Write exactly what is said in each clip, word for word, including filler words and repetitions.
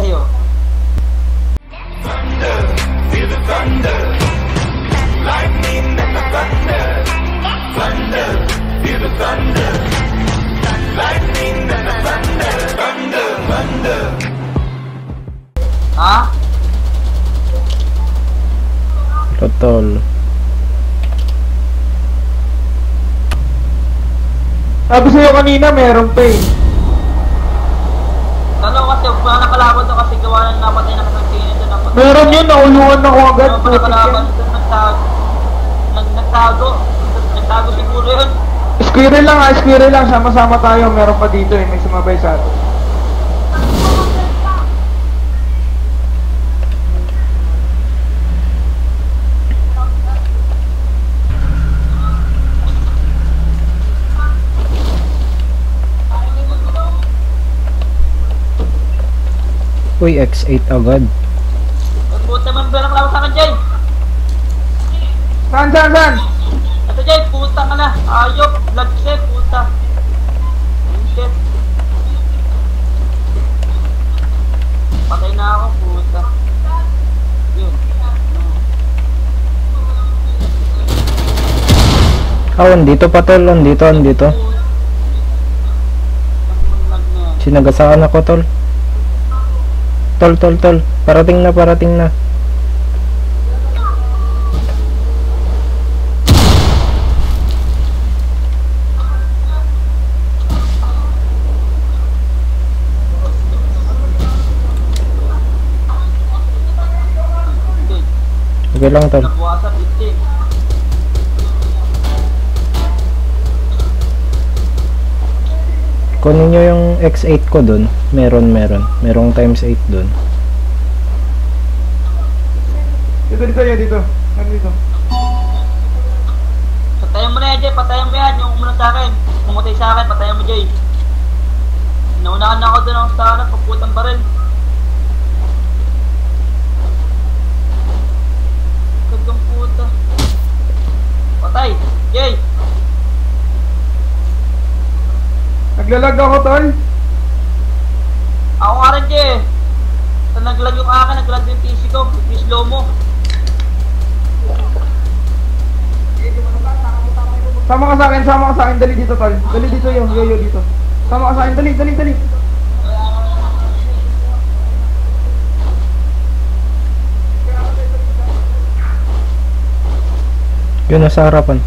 sa'yo. Thunder, feel the thunder. Lightning and the thunder. Thunder, feel the thunder. Lightning and the thunder. Thunder, thunder. Ha? Totol. Sabi sa'yo kanina, merong pain. Ano kasi, wala nakalaban doon kasi gawa ng napatay na kasangkinin doon. Meron yun, nauluan ako agad. Ano pa nakalaban doon, nagtago. Nag nagtago. Nagtago siguro yun. Squirrel lang ha, squirrel lang. Sama-sama tayo. Meron pa dito eh, may sumabay sa atin. Uy, X eight agad. Puta man ba nakalabas sa akin, Jay? Saan, saan, saan? Ito, Jay, puta ka na. Ayop, bloodshed, puta. Shit. Patay na ako, puta. Yun. Ah, andito pa tol, andito, andito. Sinagasaan ako tol. Tol, tol, tol. Parating na, parating na. Okay lang tol. Nabuwasan, bitin. Kunin nyo yung X eight ko dun. Meron, meron. Merong times eight dun. Dito, dito, yan, dito. Yan, dito. Patayan mo na yan, Jay. Patayan mo yan. Yung umunang sa akin. Pumatay sa akin. Patayan mo, Jay. Naunahan na ako doon ang sana. Pagputang baril. Kagang puta. Patay. Jay. Naglalag ako, tol. Ako nga rin, Jay. Sa naglag yung akin, naglag yung P C ko. Yung slow mo. Sama ka sa akin, sama ka sa akin. Dali dito, tol. Dali dito yung yoyo dito. Sama ka sa akin. Dali, dali, dali. Yun, nasa harapan.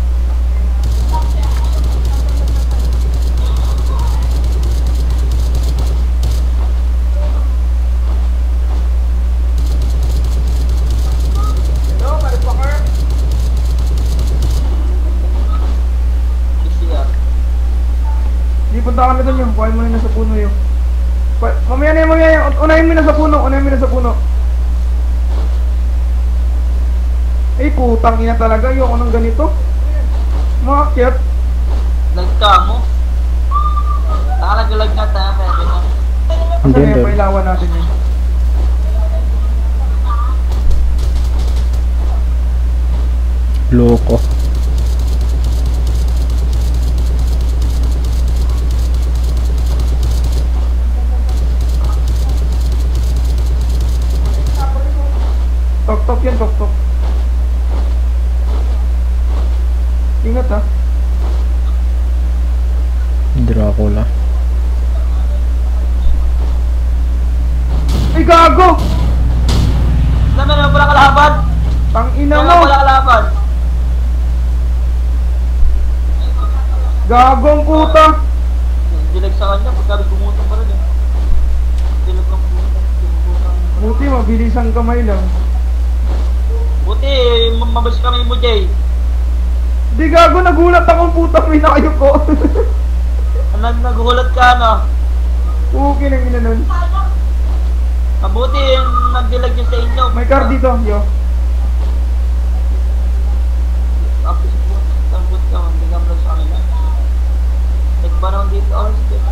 Punta kami doon yung, kuhain mo na nasa puno yung. Mamaya na yung, mamaya yung, unahin mo na sa puno, unahin mo na sa puno. Eh, putang ina talaga, yung anong ganito. Mga cute. Lag ka mo. Nakalagalag na tayo, pwede na. Kasi may pailawan natin yun. Loko. Tok-tok yan, tok-tok. Ingat ha. Dracula. Ay, gago! Naman naman pala kalaban. Tangina mo! Naman pala kalaban. Gagong puta! Dilag sa kanya, pagkabi gumutang pa rin eh. Dilag ang puta. Buti, mabilis ang kamay lang. Buti, mabas kami mo, Jay. Di gago, nagulat akong puta, may nakayo ko. Nag nagulat ka, no? Okay nang ina nun. Mabuti yung nagdilag yun sa inyo. May car dito, yo. Tapos po, tambot ka, magbigam lang sa akin. Nagpanaw dito, oh, sige.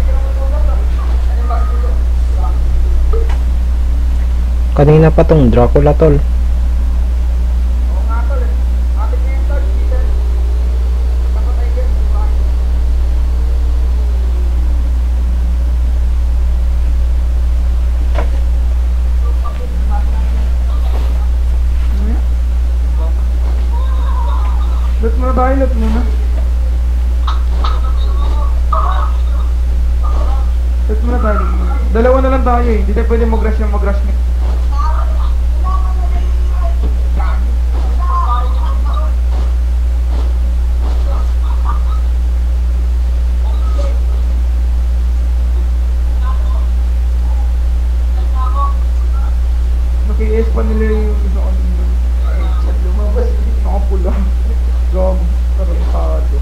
Kanina pa tong Dracula tol. Oo nga tol eh. Atin na yung tol, dito. Napatay ka. Dalawa na lang tayo eh. Hindi tayo pwede mag-rush yung mag-rush na. Naki-S pa nila yung isa ko nila. Lumabas. Nakapula. Gago. Tarantado.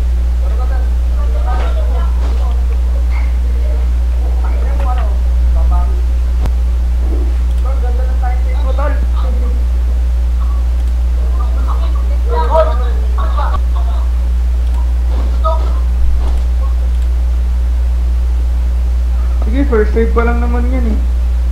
Sige, first save pa lang naman yan eh.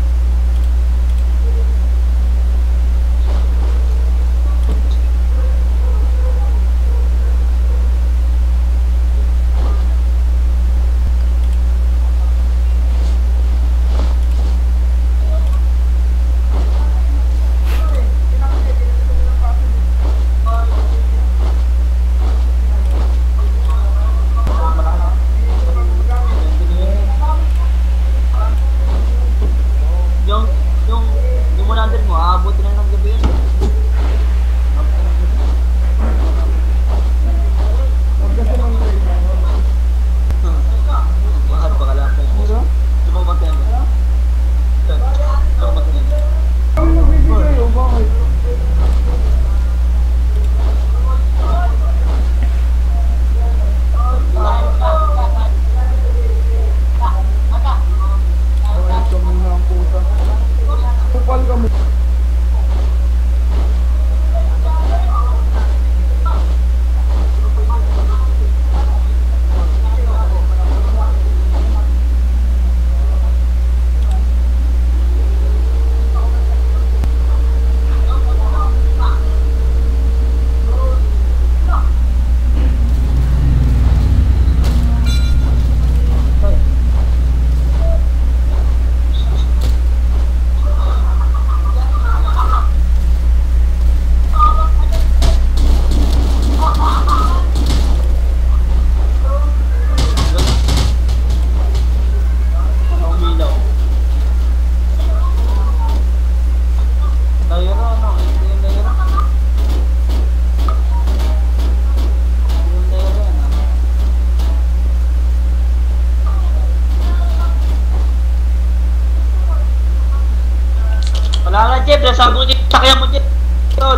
Wala ka, Jeff. Sabi ko, Jeff. Sakyan mo, Jeff. Tol.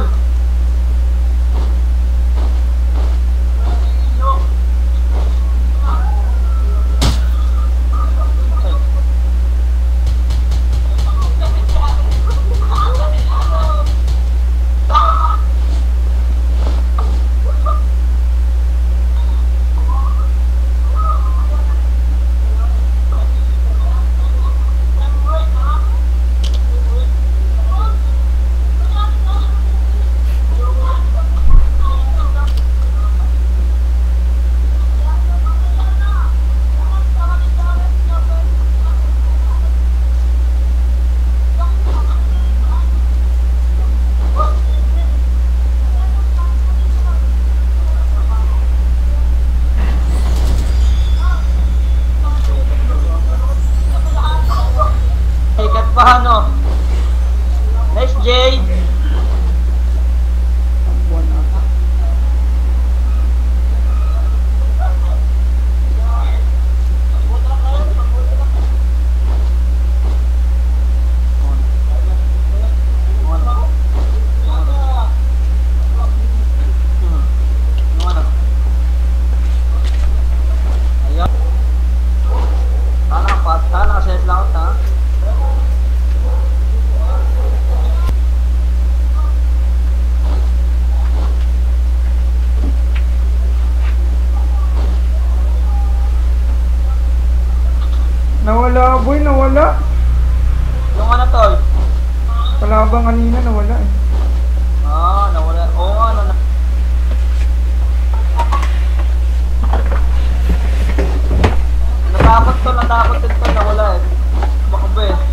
Paano? Nice, Jay. Nawala, boy, nawala. Yung ano, Tol? Kalabang kanina, nawala eh. Ah, nawala. Oo, ano na. Natakot to, natakot din to, nawala eh. Baka ba eh.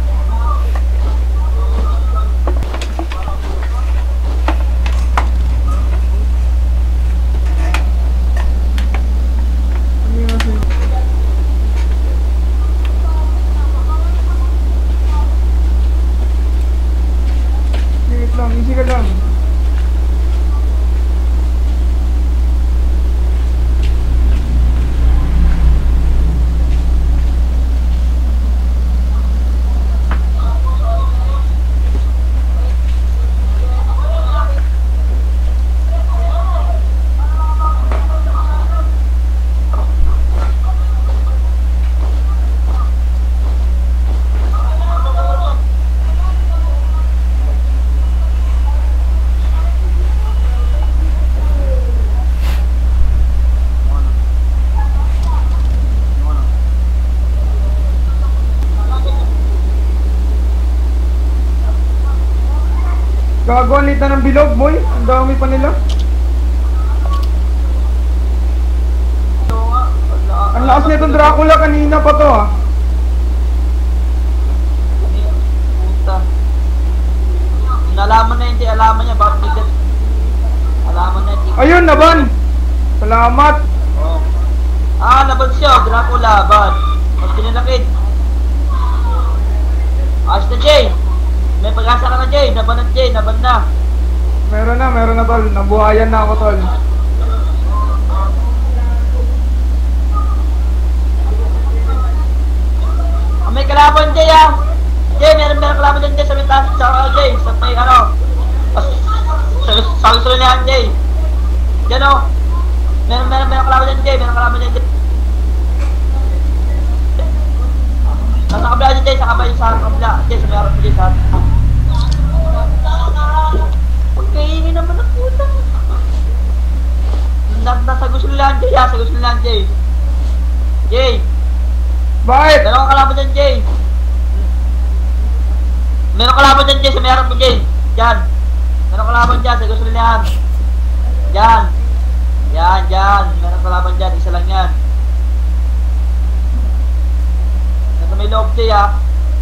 Gago, ang lit na ng bilog, boy. Ang dami pa nila. Oo nga. Wala. Ang lakas na itong Dracula, kanina pa to ah. Puta. Nalaman na hindi, alaman niya, bakit bigat. Alaman na hindi. Ayun, naban. Salamat. Oh. Ah, laban siya, Dracula, laban. Mas kinilakid. Ayos na, Jay. May pag-asa ka na, Jay. Naban na, Jay. Naban na. Meron na, meron na tol. Nabuhayan na ako tol. Ah, may kalaban, Jay, ah. Jay, meron meron kalaban dyan, Jay. Sa may taas, sa uh, Jay. Sa may, ano. Sa sa gusto niyan, Jay. Diyan, oh. Meron meron meron kalaban dyan, Jay. Meron kalaban dyan, Jay. Nasa kabila dyan, Jay. Sa kabila, sa kabila. Jay, sa may harap mo, Jay. Sa pagkaingin naman ang puta. Nasa gusto nilang, Jay, ah. Sa gusto nilang, Jay. Jay. Bakit? Meron kang kalaban dyan, Jay. Meron kalaban dyan, Jay. Sa may harap mo, Jay. Diyan. Meron kalaban dyan. Sa gusto nilang. Diyan. Yan, dyan. Meron kalaban dyan. Isa lang yan. Nasa may loob, Jay, ah.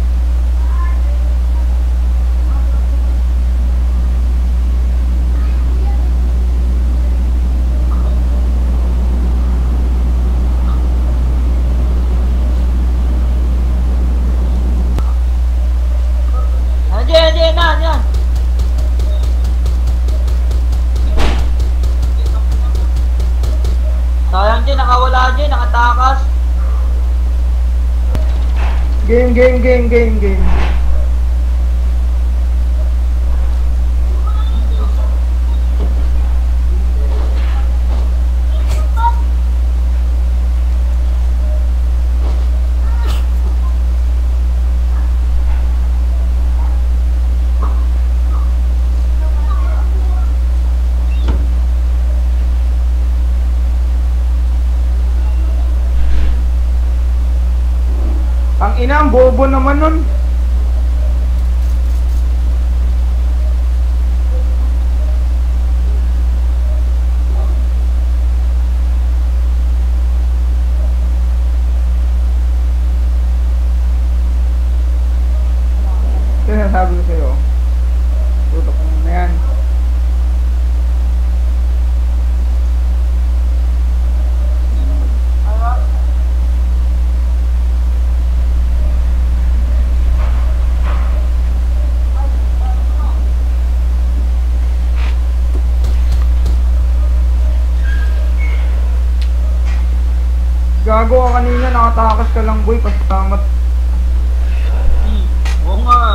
Ano, Jay? Ano, Jay? Yan, yan. Sayang, Jay. Nakawala, Jay. Nakatakas. Game, game, game, game, game. Ang ina, ang bobo naman nun. Sinasabi ko sa'yo. Tutok mo na yan. Gago ka kanina, nakatakas ka lang boy, pasalamat. Hmm. Oo nga.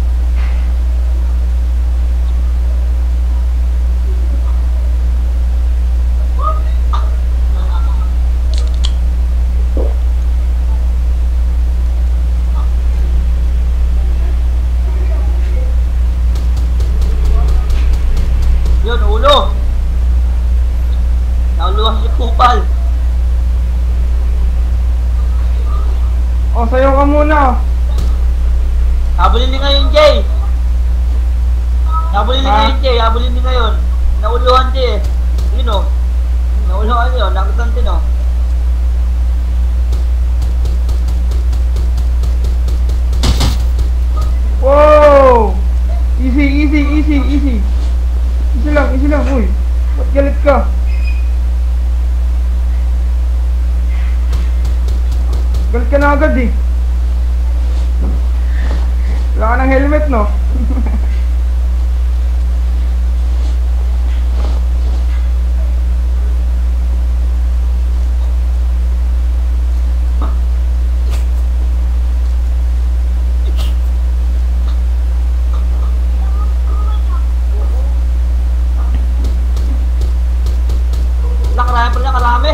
Yun, ulo. Nauluhan si Kupal. O, sayo ka muna. Habulin din ngayon, Jay. Habulin din Ha? ngayon, Jay. Habulin din ngayon. Nauluhan, Jay. Yun, o. Nauluhan yun. Nakutan din, o. Wow! Easy, easy, easy, easy. Easy lang, easy lang, uy. Ba't galit ka? Galit ka na agad eh. Wala ka ng helmet, no? Wala, karami pa rin, karami.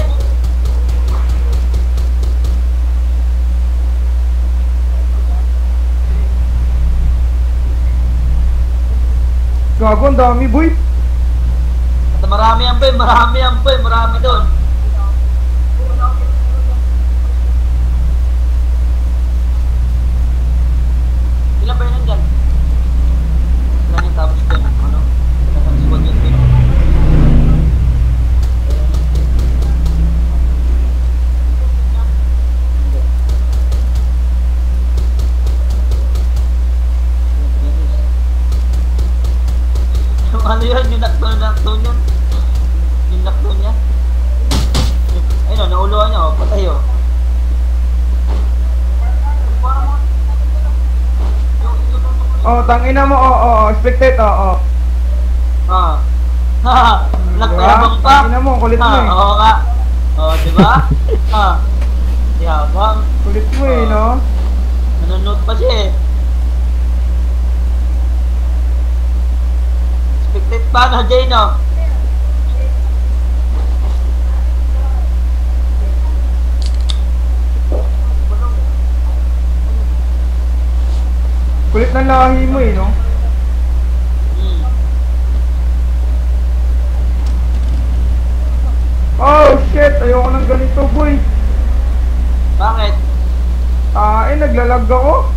Gago, ang dami, boy. At marami yan, boy. Marami yan, boy. Marami doon. Ilan ba yun nandyan? Ilan yung tapos doon? Ano? Oh, tangina mo, oh, oh, oh, expected, oh, oh. Ah. Ha, nagpayabang pa. Tangina mo, kulit mo Ha, eh. oo nga. Oh, di ba? Ha. Yabang. Kulit mo eh, no? Nanonood pa siya eh. Expected pa na, Jay, no? Kulit ng lahi mo eh, no? Hmm. Oh, shit! Ayoko ng ganito, boy. Bakit? Ah, eh, naglalag ako.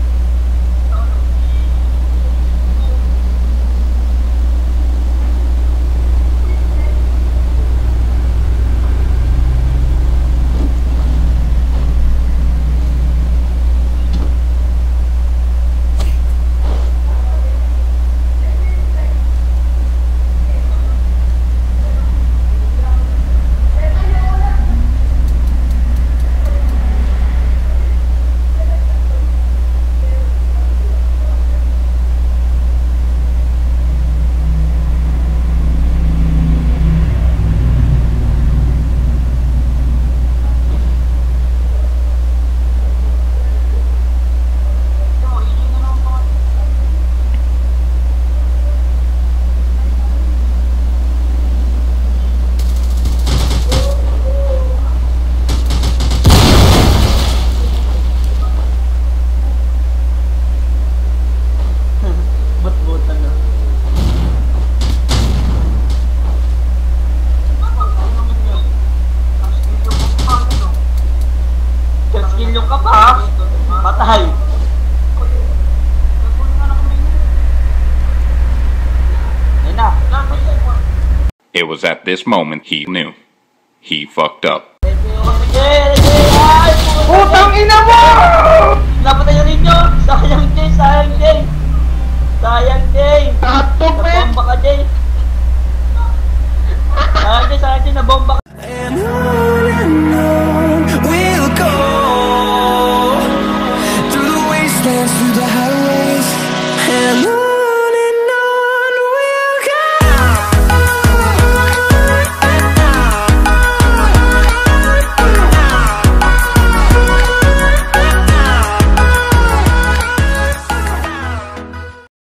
But-butan na. Skill yung ka pa, ha? Patay. Ayun na. It was at this moment he knew. He fucked up. Putang ina mo! Napatay na rin yun! Sayang, Jay! Sayang, Jay! Sayang, Jay! Nabomba ka, Jay! Sayang, Jay! Sayang, Jay! Nabomba ka! And on and on we'll go, through the wastelands, through the highways, and on